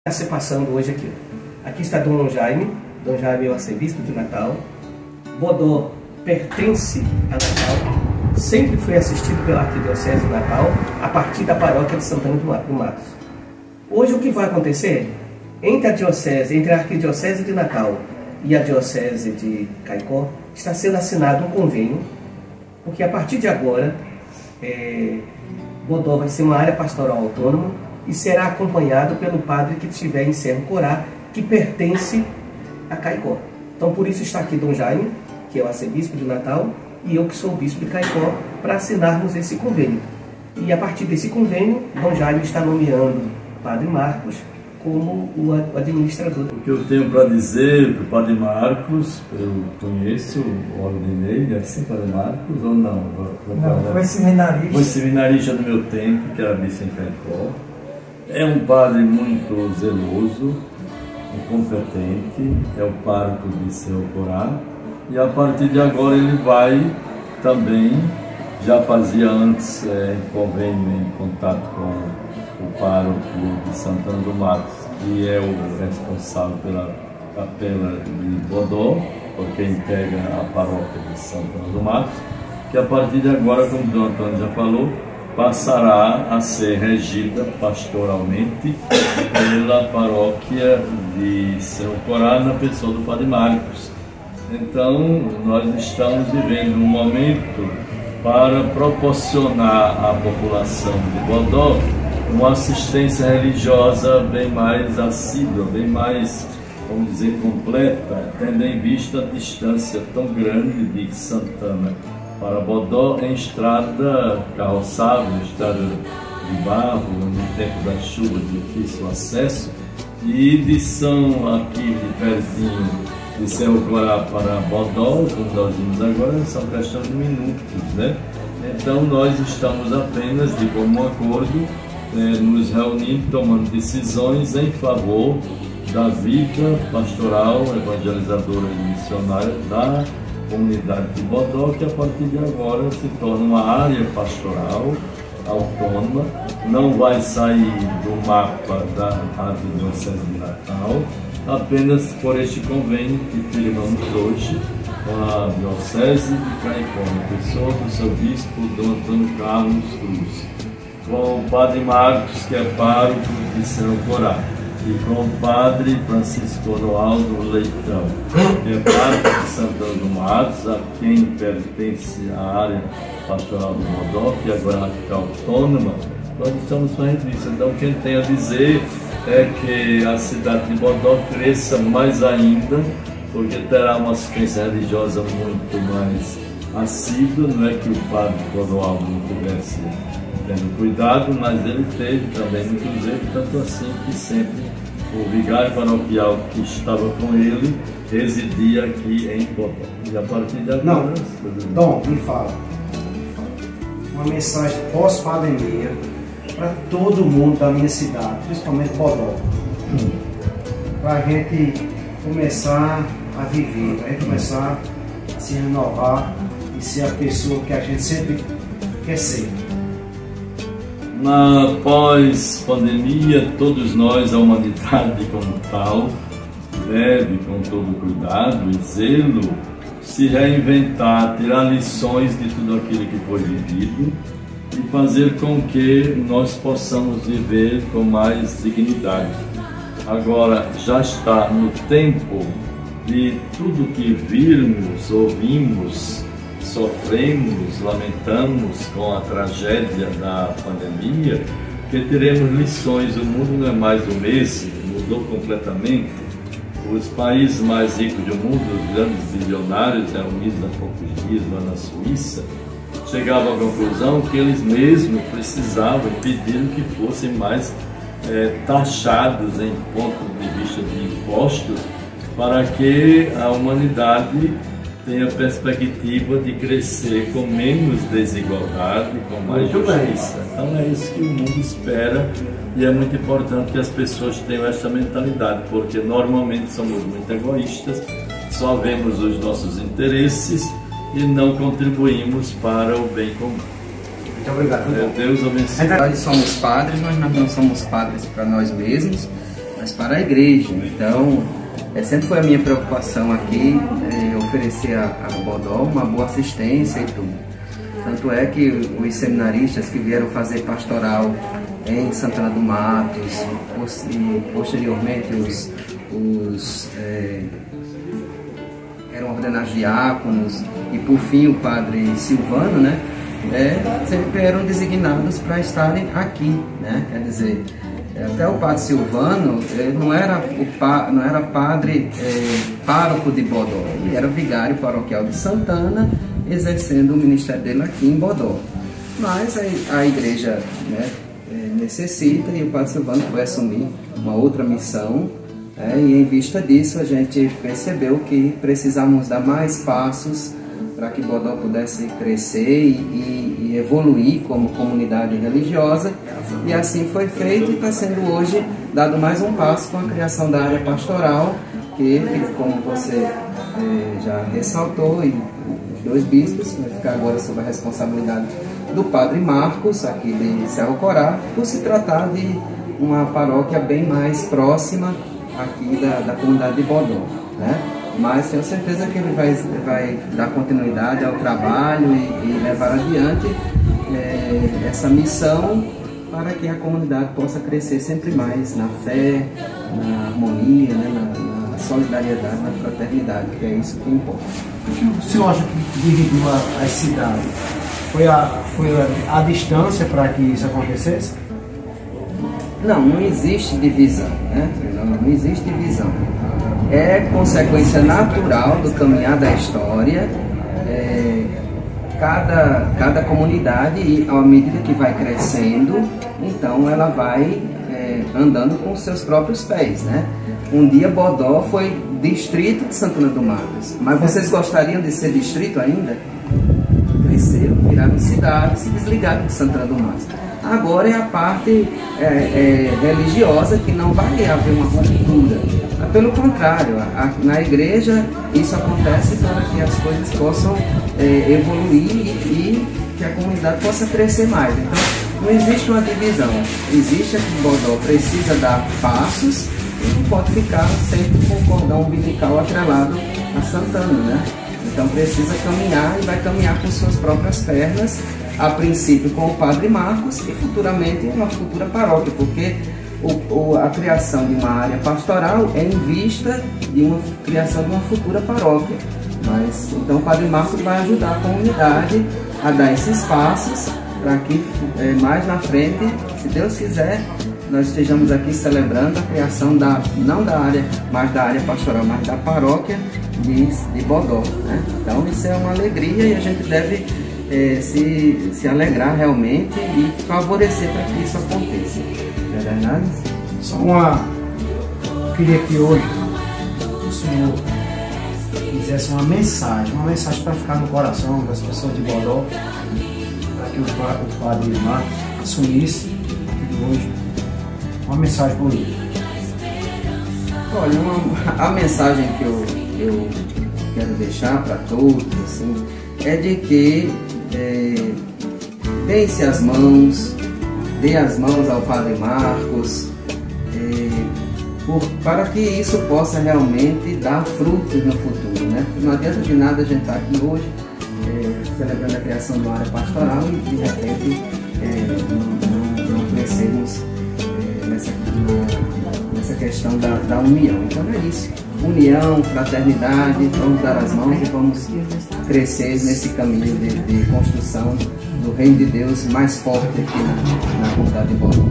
Está se passando hoje aqui. Aqui está Dom Jaime é o arcebispo de Natal. Bodó pertence a Natal, sempre foi assistido pela Arquidiocese de Natal, a partir da paróquia de Santana do Matos. Hoje o que vai acontecer? Entre a Arquidiocese de Natal e a Diocese de Caicó, está sendo assinado um convênio, porque a partir de agora, Bodó vai ser uma área pastoral autônoma e será acompanhado pelo padre que estiver em Cerro Corá, que pertence a Caicó. Então por isso está aqui Dom Jaime, que é o arcebispo de Natal, e eu que sou o bispo de Caicó, para assinarmos esse convênio. E a partir desse convênio, Dom Jaime está nomeando o Padre Marcos como o administrador. O que eu tenho para dizer para o Padre Marcos, eu conheço, o ordenei, é assim, Padre Marcos, ou não? Não, foi seminarista. Foi seminarista no meu tempo, que era bispo em Caicó. É um padre muito zeloso, competente, é o pároco de Cerro Corá. E a partir de agora ele vai também, já fazia antes convênio em contato com o pároco de Santana do Matos, que é o responsável pela capela de Bodó, porque integra a paróquia de Santana do Matos, que a partir de agora, como o Dom Antônio já falou, passará a ser regida pastoralmente pela paróquia de Cerro Corá, na pessoa do Padre Marcos. Então, nós estamos vivendo um momento para proporcionar à população de Bodó uma assistência religiosa bem mais assídua, bem mais, vamos dizer, completa, tendo em vista a distância tão grande de Santana para Bodó em estrada carroçável, estrada de barro, no tempo das chuvas, difícil acesso, e de São aqui de pertinho, de Cerro Corá para Bodó, como nós vimos agora, são questão de minutos, né? Então nós estamos apenas de comum acordo, nos reunindo, tomando decisões em favor da vida pastoral, evangelizadora e missionária da comunidade de Bodó, que a partir de agora se torna uma área pastoral autônoma, não vai sair do mapa da Arquidiocese de Natal, apenas por este convênio que firmamos hoje com a Diocese de Caicó, na pessoa do seu bispo Dom Antônio Carlos Cruz, com o Padre Marcos, que é pároco de Cerro Corá, e com o Padre Francisco Roaldo Leitão, que é pároco de Santana do Matos, a quem pertence a área pastoral do Bodó, que agora vai ficar autônoma. Nós estamos fazendo isso. Então, quem tem a dizer é que a cidade de Bodó cresça mais ainda, porque terá uma assistência religiosa muito mais assídua. Não é que o Padre Roaldo não tivesse tendo cuidado, mas ele teve também muito zelo, tanto assim que sempre o vigário paroquial que estava com ele residia aqui em Bodó. E a partir de agora... Não, Dom, me fala. Uma mensagem pós-pandemia para todo mundo da minha cidade, principalmente Bodó. Para a gente começar a viver, para a gente começar a se renovar e ser a pessoa que a gente sempre quer ser. Na pós-pandemia, todos nós, a humanidade como tal, deve, com todo cuidado e zelo, se reinventar, tirar lições de tudo aquilo que foi vivido e fazer com que nós possamos viver com mais dignidade. Agora, já está no tempo de tudo que virmos, ouvimos, sofremos, lamentamos com a tragédia da pandemia, que teremos lições. O mundo não é mais o mesmo, mudou completamente. Os países mais ricos do mundo, os grandes bilionários reunidos há poucos dias lá na Suíça, chegavam à conclusão que eles mesmos precisavam e pediram que fossem mais taxados em ponto de vista de impostos, para que a humanidade tenha perspectiva de crescer com menos desigualdade, com mais justiça. Então é isso que o mundo espera, e é muito importante que as pessoas tenham essa mentalidade, porque normalmente somos muito egoístas, só vemos os nossos interesses e não contribuímos para o bem comum. Muito obrigado. Deus abençoe. Nós somos padres, mas nós não somos padres para nós mesmos. mas para a igreja. Então, sempre foi a minha preocupação aqui oferecer a Bodó uma boa assistência e tudo. Tanto é que os seminaristas que vieram fazer pastoral em Santana do Matos e posteriormente eram ordenados diáconos e por fim o padre Silvano, né, sempre eram designados para estarem aqui, né? Quer dizer, até o padre Silvano não era padre pároco de Bodó, ele era vigário paroquial de Santana, exercendo o ministério dele aqui em Bodó. Mas a igreja, né, necessita, e o padre Silvano foi assumir uma outra missão, e em vista disso a gente percebeu que precisávamos dar mais passos para que Bodó pudesse crescer e evoluir como comunidade religiosa, e assim foi feito, e está sendo hoje dado mais um passo com a criação da área pastoral, que, como você já ressaltou, e os dois bispos, vai ficar agora sob a responsabilidade do padre Marcos, aqui de Cerro Corá, por se tratar de uma paróquia bem mais próxima aqui da comunidade de Bodó, né? Mas tenho certeza que ele vai dar continuidade ao trabalho e levar adiante essa missão para que a comunidade possa crescer sempre mais na fé, na harmonia, né, na solidariedade, na fraternidade, que é isso que importa. O senhor acha que dividiu as cidades? Foi a distância para que isso acontecesse? Não existe divisão, né? Não existe divisão. É consequência natural do caminhar da história. Cada comunidade, à medida que vai crescendo, então ela vai andando com os seus próprios pés, né? Um dia Bodó foi distrito de Santana do Matos, mas vocês gostariam de ser distrito ainda? Cresceram, viraram cidade, se desligaram de Santana do Matos. Agora é a parte religiosa, que não vai haver uma ruptura. Pelo contrário, na igreja isso acontece para que as coisas possam evoluir e que a comunidade possa crescer mais. Então não existe uma divisão, existe que Bodó precisa dar passos e não pode ficar sempre com o cordão umbilical atrelado a Santana, né? Então precisa caminhar, e vai caminhar com suas próprias pernas, a princípio com o padre Marcos e futuramente uma futura paróquia, porque a criação de uma área pastoral é em vista de uma criação de uma futura paróquia. Mas então o padre Marcos vai ajudar a comunidade a dar esses passos para que mais na frente, se Deus quiser, nós estejamos aqui celebrando a criação não da área, mas da área pastoral, mas da paróquia de Bodó, né? Então isso é uma alegria, e a gente deve se alegrar realmente e favorecer para que isso aconteça. Não é verdade? Eu queria que hoje o senhor fizesse uma mensagem para ficar no coração das pessoas de Bodó, para que o padre Marcos assumisse hoje uma mensagem por ele. Olha, a mensagem que eu quero deixar para todos, assim, é de que deem-se as mãos, dê as mãos ao padre Marcos, para que isso possa realmente dar frutos no futuro, né? Porque não adianta de nada a gente estar aqui hoje celebrando a criação de uma área pastoral e de repente não crescermos nessa questão da união. Então é isso, união, fraternidade, vamos dar as mãos e vamos crescer nesse caminho de construção do reino de Deus mais forte aqui na comunidade de Bodó.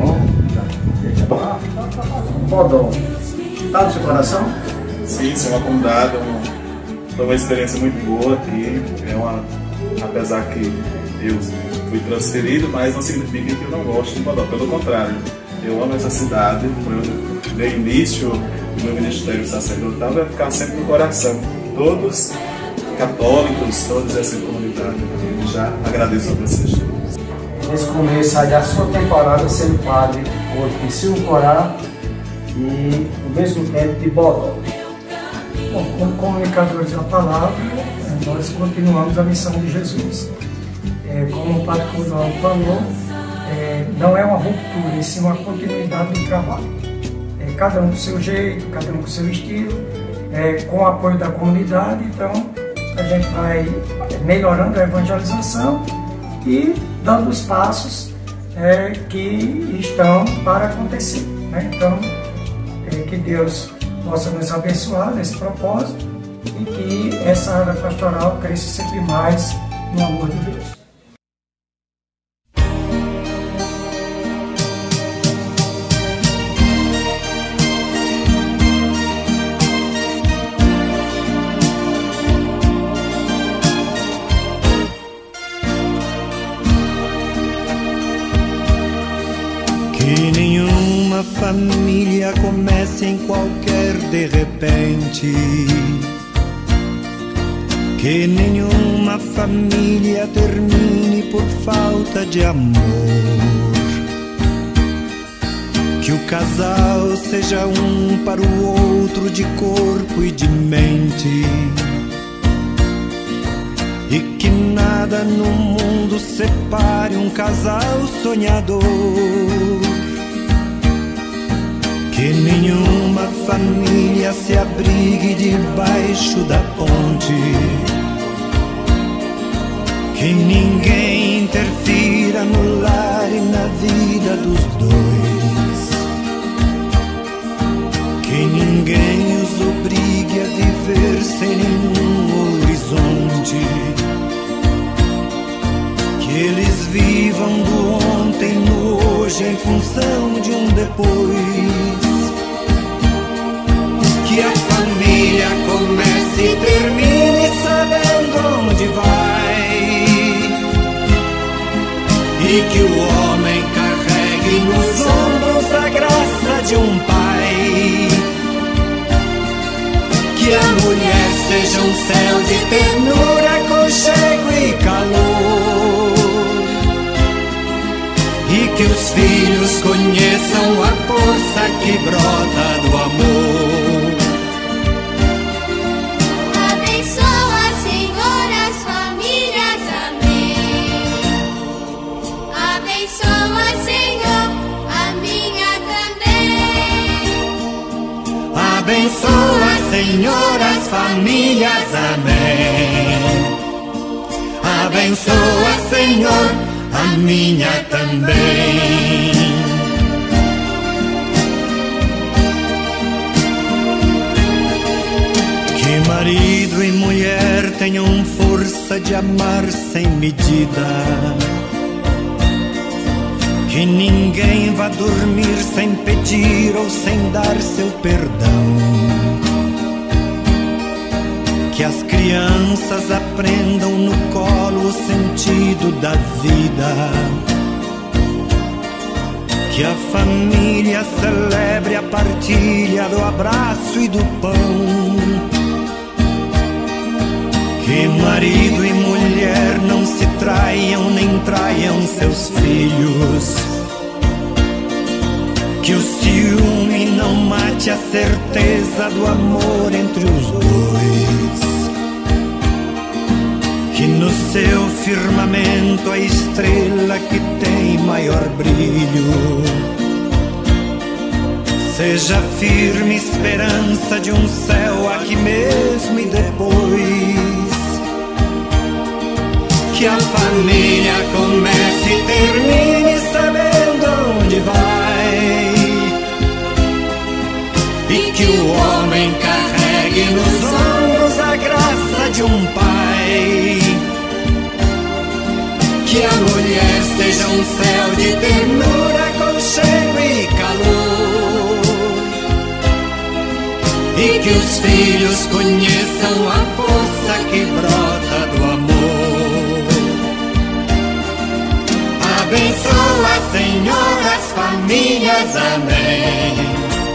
Tá bom? Bodó, está no seu coração? Sim, isso é uma comunidade, foi uma experiência muito boa aqui. Apesar que eu fui transferido, mas não significa que eu não gosto de Bodó, pelo contrário. Eu amo essa cidade, foi o início do meu ministério sacerdotal, vai ficar sempre no coração. Todos católicos, todos essa comunidade. Eu já agradeço a vocês. Nesse começo aí da sua temporada sendo padre hoje em Cerro Corá e ao mesmo tempo de Bodó. Bom, como comunicadores da palavra, nós continuamos a missão de Jesus. Como o padre Cunhal falou, não é uma ruptura, e sim uma continuidade do trabalho. cada um com o seu jeito, cada um com o seu estilo, com o apoio da comunidade. Então a gente vai melhorando a evangelização e dando os passos que estão para acontecer, né? Então, que Deus possa nos abençoar nesse propósito e que essa área pastoral cresça sempre mais no amor de Deus. Que nenhuma família comece em qualquer de repente. Que nenhuma família termine por falta de amor. Que o casal seja um para o outro de corpo e de mente. E que nada no mundo separe um casal sonhador. Que nenhuma família se abrigue debaixo da ponte. Que ninguém interfira no lar e na vida dos dois. Que ninguém os obrigue a viver sem nenhum horizonte. Que eles vivam do ontem no hoje em função de um depois. Que a família comece e termine sabendo onde vai. E que o homem carregue nos ombros a graça de um pai. Que a mulher seja um céu de ternura, aconchego e calor. E que os filhos conheçam a força que brota do amor. Abençoa, Senhor, as famílias, amém. Abençoa, Senhor, a minha também. Abençoa, Senhor, as famílias, amém. Abençoa, Senhor, a minha também. Que marido e mulher tenham força de amar sem medida. Que ninguém vá dormir sem pedir ou sem dar seu perdão. Que as crianças aprendam no colo o sentido da vida. Que a família celebre a partilha do abraço e do pão. Que marido e mulher não se traiam nem traiam seus filhos. Que o ciúme não mate a certeza do amor entre os dois. Que no seu firmamento a estrela que tem maior brilho seja firme esperança de um céu aqui mesmo e depois. Que a família comece e termine sabendo onde vai. E que o homem carregue nos ombros a graça de um pai. Que a mulher seja um céu de ternura, aconchego e calor. E que os filhos conheçam a força que brota do amor. Abençoa, Senhor, as famílias, amém.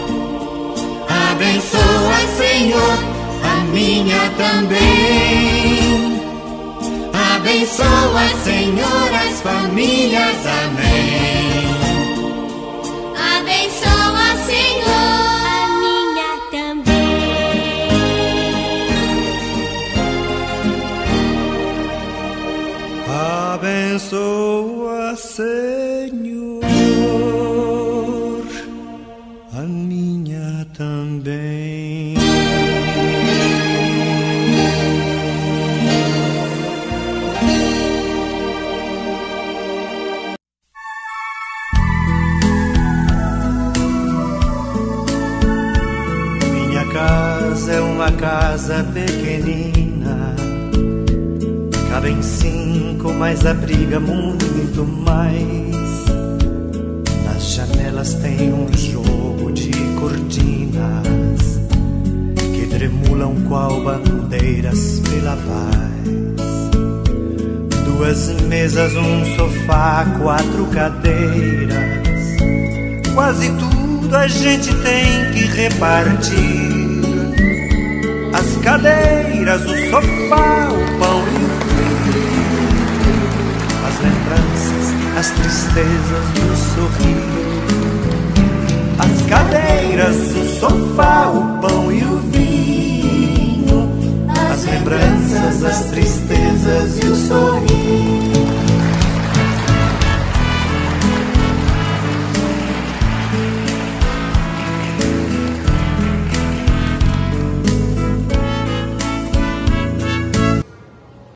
Abençoa, Senhor, a minha também. Abençoa, Senhor, as famílias, amém. Abençoa, Senhor, a minha também. Abençoa, Senhor, a minha também. Minha casa é uma casa pequenina, cabem 5, mas abriga muito mais. Nas janelas tem um jogo de cortinas que tremulam qual bandeiras pela paz. 2 mesas, um sofá, 4 cadeiras, quase tudo a gente tem que repartir. As cadeiras, o sofá, o pão e o vinho, as lembranças, as tristezas e o sorriso. As cadeiras, o sofá, o pão e o vinho, as lembranças, as tristezas e o sorriso.